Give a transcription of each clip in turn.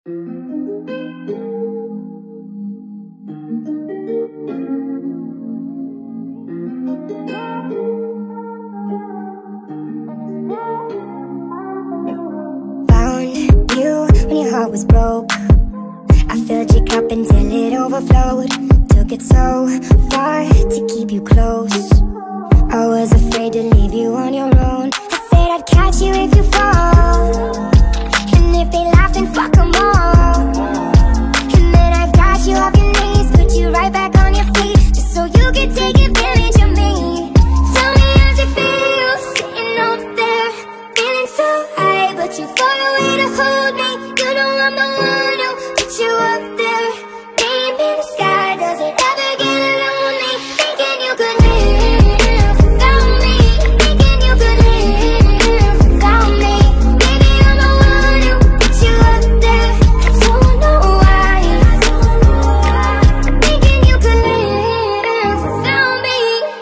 When your heart was broke, I filled your cup until it overflowed. Took it so far to keep you close. I was afraid to leave you on your own. I said I'd catch you if you fall, and if they laugh then fuck them all. And then I got you off your knees, put you right back on your feet, just so you could take advantage of me. Tell me how's it feel, sitting up there, feeling so high, but you far away to hold me. You know I'm the one who put you up there, name in the sky. Does it ever get lonely, thinking you could live without me, thinking you could live without me? Maybe I'm the one who put you up there, I don't know why. Thinking you could live without me,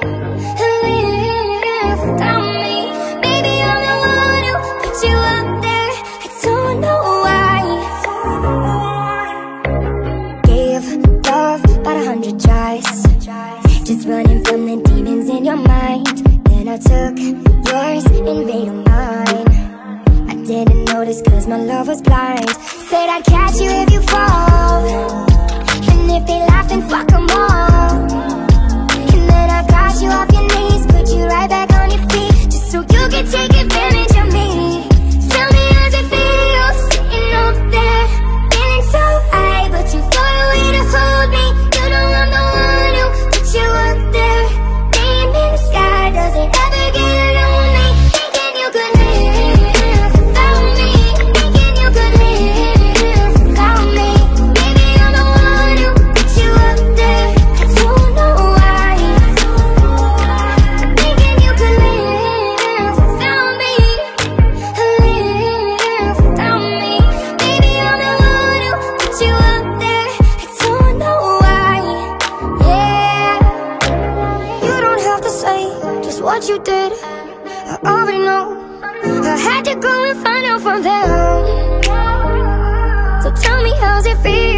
live without me. Maybe I'm the one who put you up there, I don't know why. Gave love about 100 tries, just running from the demons in your mind. Then I took yours and made them mine. I didn't notice cause my love was blind. Said I'd catch you if you fall, and if they laugh then fuck them all. And then I got you off your knees, put you right back on your feet, just so you could take advantage of me. Tell me how's it feel, sitting up there, feeling so high, but you far away to hold me. You know I'm the one who put you up there, name in the sky. Does it ever get lonely, thinking you could live without me, thinking you could live without me? Maybe I'm the one who put you up there, I don't know why. Thinking you could live without me, live without me. Maybe I'm the one who put you up there, I don't know why. Yeah, you don't have to say just what you did, I already know. I had to go and find out from them. So tell me how's it feel,